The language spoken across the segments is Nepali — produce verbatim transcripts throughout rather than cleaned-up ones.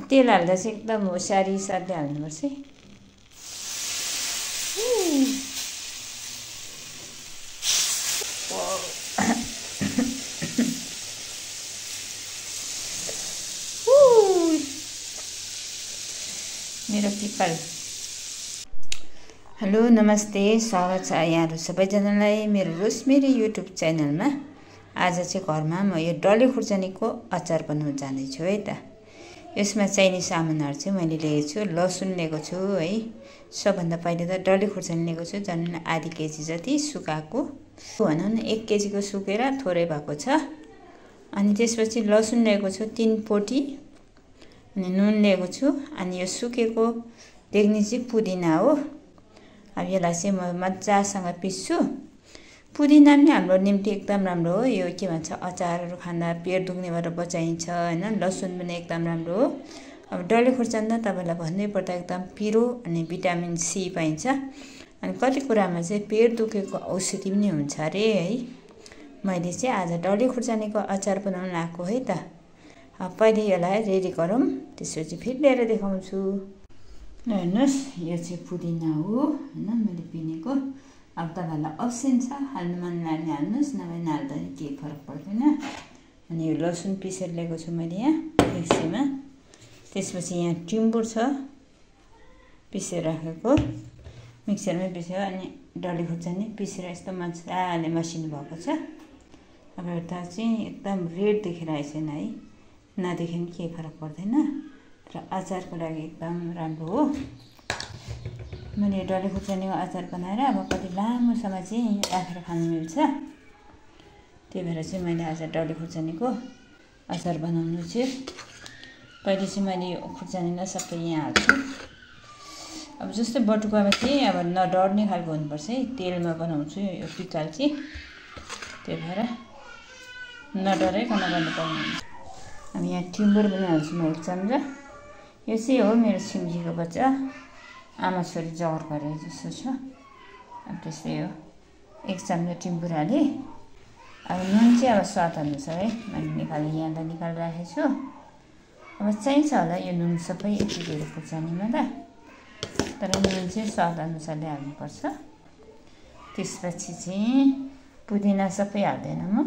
तेल हाल्दा चाहिँ एकदम होसियारी साथले हाल्नुपर्छ है। मेरो पिपल। हेलो नमस्ते, स्वागत छ यहाँहरू सबैजनालाई मेरो रोसमेरी युट्युब च्यानलमा। आज चाहिँ घरमा म यो डल्ले खुर्सानीको अचार बनाउन जाँदैछु है त। यसमा चाहिने सामानहरू चाहिँ मैले लिएको छु। लसुन लिएको छु है, सबभन्दा पहिले त डल्ले खुर्सानी लिएको छु, झन् आधी केजी जति सुकाएको भनौँ न, एक केजीको सुकेर थोरै भएको छ। अनि त्यसपछि लसुन लिएको छु तीन पोटी, अनि नुन लिएको छु। अनि यो सुकेको देख्ने चाहिँ पुदिना हो। अब यसलाई चाहिँ म मजासँग पिस्छु। पुदिना पनि हाम्रो निम्ति एकदम राम्रो हो। यो के भन्छ, अचारहरू खाँदा पेट दुख्नेबाट बचाइन्छ हैन। लसुन पनि एकदम राम्रो हो। अब डल्ले खुर्सानी त तपाईँलाई भन्नै पर्दा एकदम पिरो अनि भिटामिन सी पाइन्छ। अनि कति कुरामा चाहिँ पेट दुखेको औषधि पनि हुन्छ अरे है। मैले चाहिँ आज डल्ले खुर्सानीको अचार बनाउन आएको है त। अब पहिले यसलाई रेडी गरौँ, त्यसपछि फेरि लिएर देखाउँछु। हेर्नुहोस्, यो चाहिँ पुदिना हो हैन, मैले पिनेको। अब तपाईँहरूलाई अप्सन छ, हाल्नु मन लाग्ने हाल्नुहोस्, नभए नहाल्दा केही फरक पर्दैन। अनि यो लसुन पिसेर लिएको छु मैले यहाँ मिक्सीमा। त्यसपछि यहाँ टिम्बुर छ पिसेर राखेको, मिक्सरमै पिस्यो। अनि डल्ले खुर्सानी पिसेर यस्तो मजाले मसिनो भएको छ। अब यता चाहिँ एकदम रेड देखेर आएछन् है, नदेखे पनि केही फरक पर्दैन, तर अचारको लागि एकदम राम्रो हो। मैले डल्ले खुर्सानीको अचार बनाएर अब कति लामो समय चाहिँ राखेर खानु मिल्छ। त्यही भएर चाहिँ मैले आज डल्ले खुर्सानीको अचार बनाउनु चाहिँ पहिले चाहिँ मैले यो खुर्सानीलाई सबै यहाँ हाल्छु। अब जस्तै बटुकामा चाहिँ अब नडर्ने खालको हुनुपर्छ है। तेलमा बनाउँछु यो पिकाल चाहिँ, त्यही भएर नडराइकन गर्नु पर्ने। अब यहाँ टिम्बुर पनि हाल्छु म एक चम्चा। यो चाहिँ हो मेरो छिमेकीको बच्चा, आमा छोरी जगर गरे जस्तो छ। अब त्यस्तै हो, एक चम्चा टिम्बुर हालेँ। अब नुन चाहिँ अब स्वाद अनुसार है, मैले निकालेँ, यहाँलाई निकालिराखेको छु। अब चाहिन्छ होला यो नुन सबै यति धेरै खुर्सानीमा त, तर नुन चाहिँ स्वाद अनुसारले हाल्नुपर्छ। त्यसपछि चाहिँ पुदिना सबै हाल्दैन म,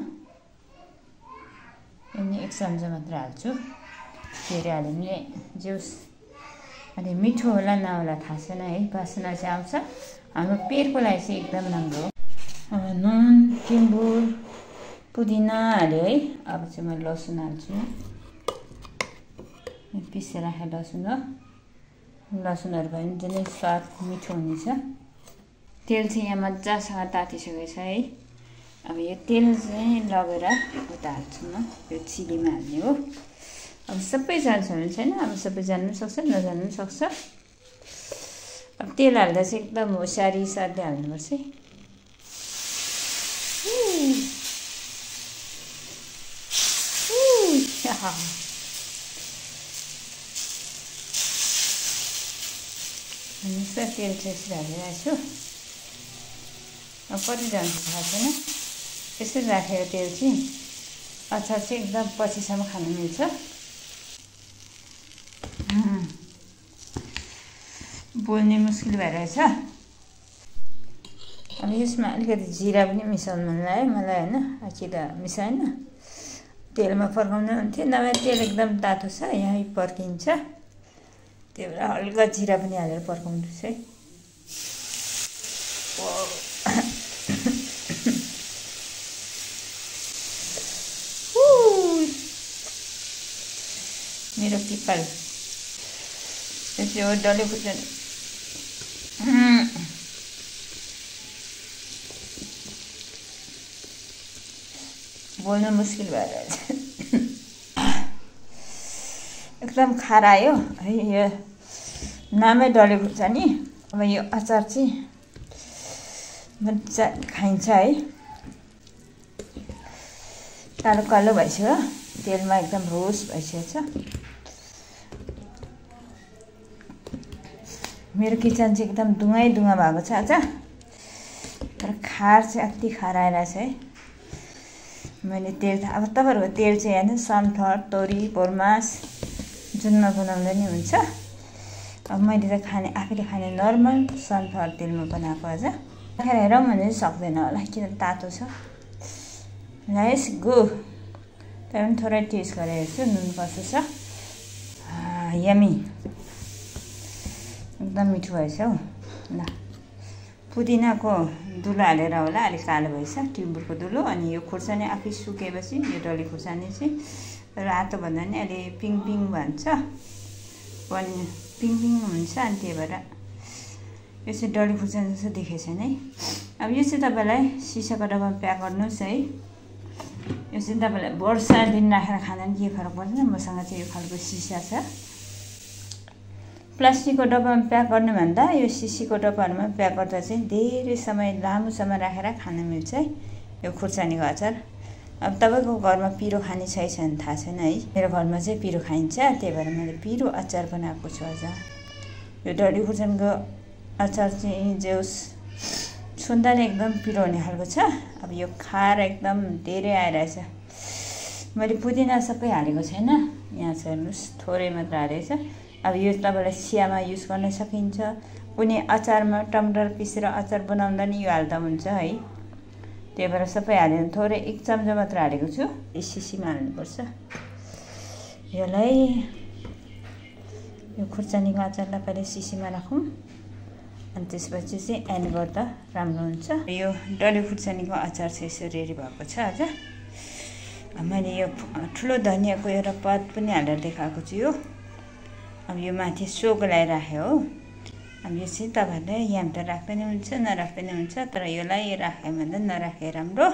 यिनी एक चम्चा मात्र हाल्छु। धेरै हाल्यो भने जुस अनि मिठो होला नहोला थाहा छैन है, बासना चाहिँ आउँछ। हाम्रो पेटको लागि चाहिँ एकदम राम्रो हो। अब नुन, टिम्बुर, पुदिना हाल्यो है। अब चाहिँ म लसुन हाल्छु, पिसेर राखेँ लसुन हो। लसुनहरू भयो भने झन् स्वाद मिठो हुनेछ। तेल चाहिँ यहाँ मजासँग तातिसकेको छ है। अब यो तेल चाहिँ लगेर उता हाल्छु म, यो चिलीमा हाल्ने हो। अब सबै जान्छ भने छैन, अब सबै जान्नु पनि सक्छ, नजान्नु पनि सक्छ। अब तेल हाल्दा चाहिँ एकदम होसियारी साथले हाल्नुपर्छ है। तेल चाहिँ यसरी हालिरहेको छु। अब कति जान्छ थाहा छैन, यसरी राखेर तेल चाहिँ अचार चाहिँ एकदम पछिसम्म खानु मिल्छ। बोल्ने मुस्किल भइरहेछ। अब यसमा अलिकति जिरा पनि मिसाउनु मन लाग्यो मलाई होइन, कि त मिसाएन, तेलमा फर्काउनु हुन्थ्यो, नभए तेल एकदम तातो छ यहीँ पर्किन्छ। त्यही भएर हल्का जिरा पनि हालेर पर्काउँदैछु है। मेरो पिपल यो चाहिँ हो डल्ले खुर्सानी। बोल्नु मुस्किल भएर एकदम खारा आयो है। यो नामै डल्ले खुर्सानी। अब यो अचार चाहिँ मजा खाइन्छ है। कालो कालो भइसक्यो, तेलमा एकदम रोस भइसकेको छ। मेरो किचन चाहिँ एकदम दुङै दुङा भएको छ आज, तर खार चाहिँ अति खार आइरहेछ है। मैले तेल, अब तपाईँहरूको तेल चाहिँ हेर्नु, सनफ्लावर, तोरी, बोरमास जुनमा बनाउँदा नि हुन्छ। अब मैले त खाने आफैले खाने नर्मल सनफ्लावर तेलमा बनाएको आज राखेर हेरौँ भने चाहिँ सक्दैन होला किन तातो छ। Let's go. त्यही पनि थोरै टेस्ट गरेर हेर्छु नुन कस्तो छ। यमी एकदम मिठो भएछ हौ। ल पुदिनाको दुलो हालेर होला अलिक कालो भएछ टिम्बुरको दुलो। अनि यो खुर्सानी आफै सुकेपछि यो डल्ले खुर्सानी चाहिँ रातो भन्दा नि अलि पिङ पिङ भन्छ पनि पिङ पिङ हुन्छ। अनि त्यही भएर यो चाहिँ डल्ले खुर्सानी जस्तो देखेको छैन है। अब यो चाहिँ तपाईँलाई सिसाको डब्बामा प्याक गर्नुहोस् है। यो चाहिँ तपाईँलाई वर्ष दिन राखेर खाँदा नि के फरक पर्दैन। मसँग चाहिँ यो खालको सिसा छ। प्लास्टिकको डब्बामा प्याक गर्नुभन्दा यो सिसीको डब्बाहरूमा प्याक गर्दा चाहिँ धेरै समय लामो समय राखेर खान मिल्छ है यो खुर्सानीको अचार। अब तपाईँको घरमा पिरो खाने छै भने थाहा छैन है। मेरो घरमा चाहिँ पिरो खाइन्छ त्यही भएर मैले पिरो अचार बनाएको छु आज। यो डल्ले खुर्सानीको अचार चाहिँ जेउस सुन्दा नै एकदम पिरो हुने खालको छ। अब यो खाएर एकदम धेरै आइरहेछ। मैले पुदिना सबै हालेको छैन यहाँ छ हेर्नुहोस् थोरै मात्र हालेको छ। अब यो तपाईँलाई चियामा युज गर्न सकिन्छ। कुनै अचारमा टमाटर पिसेर अचार बनाउँदा नि यो हाल्दा हुन्छ है। त्यही भएर सबै हालेर थोरै एक चम्चा मात्र हालेको छु। यो सिसीमा हाल्नुपर्छ। यसलाई यो खुर्सानीको अचारलाई पहिला सिसीमा राखौँ अनि त्यसपछि चाहिँ एड गर्दा राम्रो हुन्छ। यो डल्ले खुर्सानीको अचार चाहिँ यसरी रेडी भएको छ आज। मैले यो ठुलो धनियाँको एउटा पात पनि हालेर देखाएको छु यो। अब यो माथि सोको लगाइराखेँ हो। अब यो चाहिँ तपाईँहरूले यहाँ त राख्दै नै हुन्छ नराख्दै नै हुन्छ तर यसलाई राखेँ भन्दा नराखेँ राम्रो।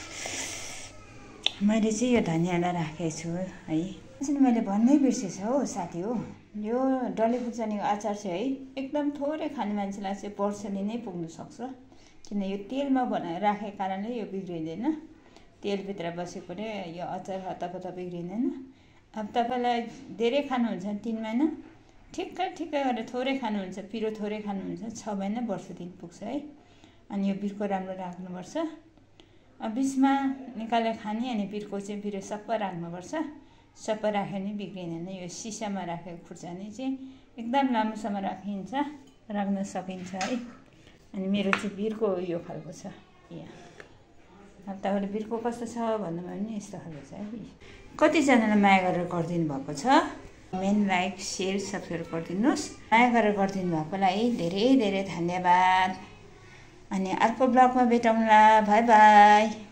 मैले चाहिँ यो धनियाँलाई राखेको छु है। चाहिँ मैले भन्नै बिर्सेछु हौ साथी हो। यो डल्ले खुर्सानीको अचार चाहिँ है एकदम थोरै खाने मान्छेलाई चाहिँ वर्षले नै पुग्न सक्छ। किन यो तेलमा बनाएर राखेको कारणले यो बिग्रिँदैन। तेलभित्र बसेकोले यो अचार हतापता बिग्रिँदैन। अब तपाईँलाई धेरै खानुहुन्छ तिन महिना ठिक्कै ठिक्कै गरेर थोरै खानुहुन्छ पिरो थोरै खानुहुन्छ छ महिना वर्ष दिन पुग्छ है। अनि यो बिर्को राम्रो राख्नुपर्छ। अब बिचमा निकालेर खाने अनि बिर्को चाहिँ बिर्को सबै राख्नुपर्छ। सबै राख्यो भने बिग्रिँदैन। यो सिसामा राखेको खुर्सानी चाहिँ एकदम लामो समय राखिन्छ राख्न सकिन्छ है। अनि मेरो चाहिँ बिर्को यो खालको छ यहाँ। अब तपाईँले बिर्को कस्तो छ भन्नुभयो भने यस्तो खालको छ है। कतिजनाले माया गरेर गरिदिनु भएको छ मेन लाइक सेयर सब्सक्राइब गरिदिनुहोस्। माया गरेर गरिदिनु भएकोलाई धेरै धेरै धन्यवाद। अनि अर्को ब्लगमा भेटौँला। By by.